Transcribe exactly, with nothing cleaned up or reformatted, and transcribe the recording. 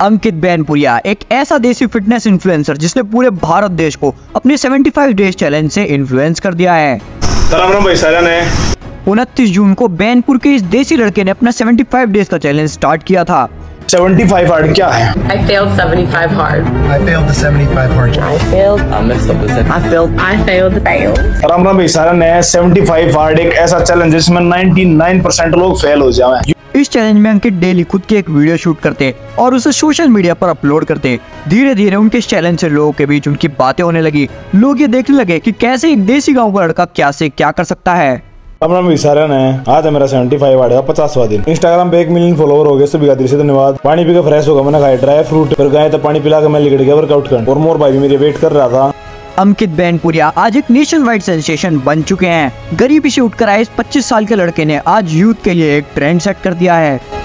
अंकित बैनपुरिया एक ऐसा देसी फिटनेस इन्फ्लुएंसर जिसने पूरे भारत देश को अपने पचहत्तर डेज चैलेंज से इन्फ्लुएंस कर दिया है। उनतीस जून को बैनपुर के इस देसी लड़के ने अपना पचहत्तर डेज का चैलेंज स्टार्ट किया था। पचहत्तर हार्ड क्या है? I failed seventy-five hard. I failed the seventy-five hard. I failed. I messed up the set. I failed. I failed. Failed. Ram Ram भाई सारा ने पचहत्तर हार्ड एक ऐसा चैलेंज जिसमें निन्यानवे परसेंट लोग फेल हो जाएं। इस चैलेंज में अंकित डेली खुद की एक वीडियो शूट करते और उसे सोशल मीडिया पर अपलोड करते। धीरे धीरे उनके इस चैलेंज से लोगों के बीच उनकी बातें होने लगी। लोग ये देखने लगे कि कैसे एक देसी गांव का लड़का क्या से क्या कर सकता है। राम राम सारे ने आज है मेरा पचहत्तर हार्ड का पचासवां दिन। इंस्टाग्राम पे एक मिलियन फॉलोवर हो गए, सभी का दिल से धन्यवाद। पानी पी के फ्रेश होगा, मैंने खाया ड्राई फ्रूट, फिर गए तो पानी पिला के मैं निकल गया वर्कआउट करने और मोर भाई भी मेरी वेट कर रहा था। अंकित बैनपुरिया आज एक नेशन वाइड सेंसेशन बन चुके हैं। गरीबी से उठकर आए इस पच्चीस साल के लड़के ने आज यूथ के लिए एक ट्रेंड सेट कर दिया है।